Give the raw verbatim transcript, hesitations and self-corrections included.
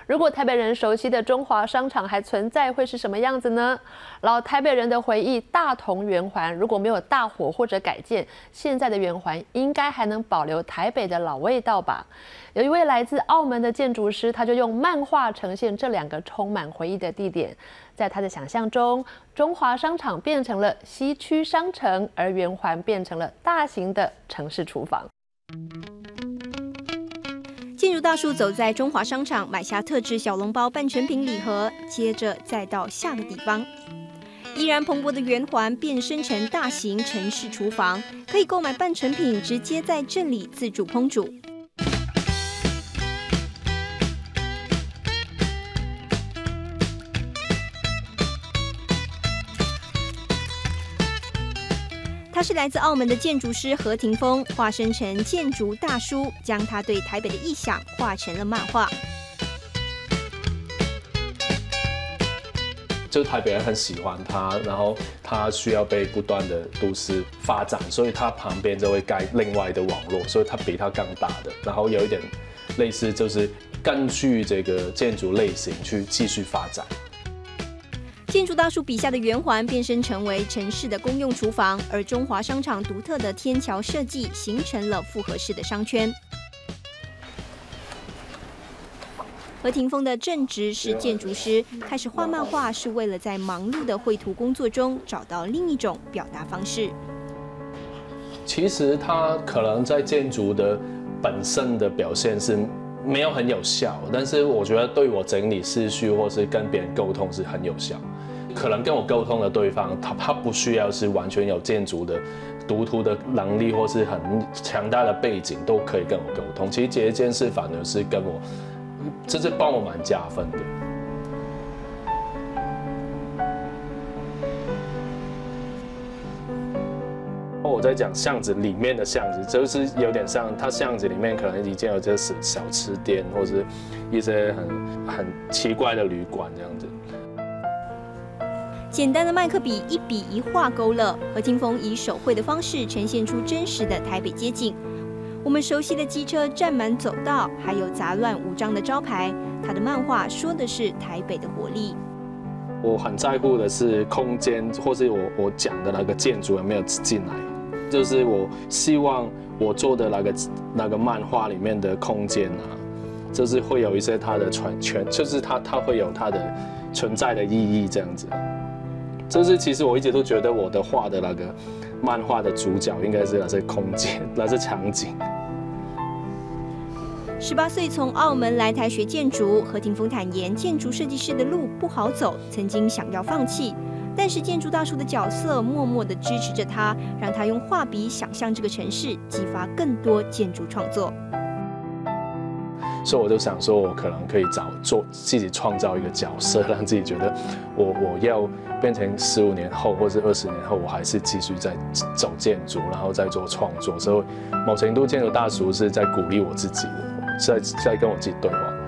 如果台北人熟悉的中华商场还存在，会是什么样子呢？老台北人的回忆，大同圆环如果没有大火或者改建，现在的圆环应该还能保留台北的老味道吧？有一位来自澳门的建筑师，他就用漫画呈现这两个充满回忆的地点。在他的想象中，中华商场变成了西区商城，而圆环变成了大型的城市厨房。 建筑大叔走在中华商场，买下特制小笼包半成品礼盒，接着再到下个地方。依然蓬勃的圆环变身成大型城市厨房，可以购买半成品，直接在这里自主烹煮。他是来自澳门的建筑师何霆锋，化身成建筑大叔，将他对台北的臆想画成了漫画。 就是台北人很喜欢它，然后它需要被不断的都市发展，所以它旁边就会盖另外的网络，所以它比它更大的，然后有一点类似，就是根据这个建筑类型去继续发展。 建筑大叔笔下的圆环变身成为城市的公用厨房，而中华商场独特的天桥设计形成了复合式的商圈。何霆锋的正职是建筑师，开始画漫画是为了在忙碌的绘图工作中找到另一种表达方式。 其实他可能在建筑的本身的表现是没有很有效，但是我觉得对我整理思绪或是跟别人沟通是很有效。可能跟我沟通的对方，他他不需要是完全有建筑的读图的能力，或是很强大的背景，都可以跟我沟通。其实这件事反而是跟我，这是帮我蛮加分的。我在讲巷子里面的巷子，就是有点像它巷子里面可能已经有这小吃店，或是一些很很奇怪的旅馆这样子。 简单的麦克笔一笔一画勾勒，何霆锋以手绘的方式呈现出真实的台北街景。我们熟悉的机车占满走道，还有杂乱无章的招牌。他的漫画说的是台北的活力。 我很在乎的是空间，或是我我讲的那个建筑有没有进来。就是我希望我做的那个那个漫画里面的空间啊，就是会有一些它的存全，就是它它会有它的存在的意义这样子。就是其实我一直都觉得我的画的那个漫画的主角应该是那些空间，那些场景。 十八岁从澳门来台学建筑，何霆锋坦言，建筑设计师的路不好走，曾经想要放弃。但是建筑大叔的角色默默地支持着他，让他用画笔想象这个城市，激发更多建筑创作。 所以我就想说，我可能可以找做自己创造一个角色，让自己觉得我我要变成十五年后或者二十年后，我还是继续在走建筑，然后再做创作。所以某程度，建筑大叔是在鼓励我自己的，在在跟我自己对话。